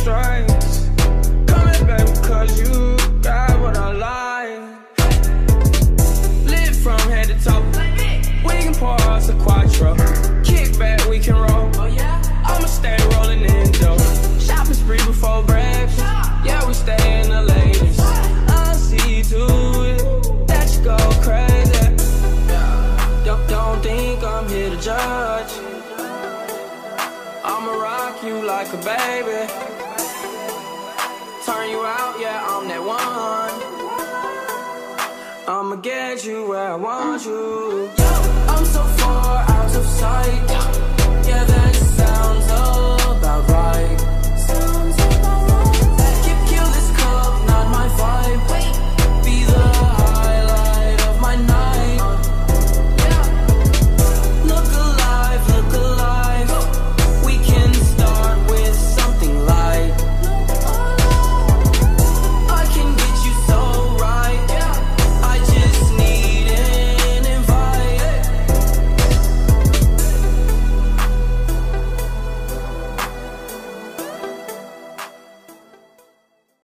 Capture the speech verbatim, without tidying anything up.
stripes. Coming back because you got what I like. Lit from head to toe. We can pour us a quattro. Kick back, we can roll. I'ma stay rolling in dough. Shopping spree before breakfast. Yeah, we stay in the latest. I'll see to it that you go crazy. Don't, don't think I'm here to judge. I'ma rock you like a baby. Turn you out, yeah, I'm that one. I'ma get you where I want you. I'm so far out of sight.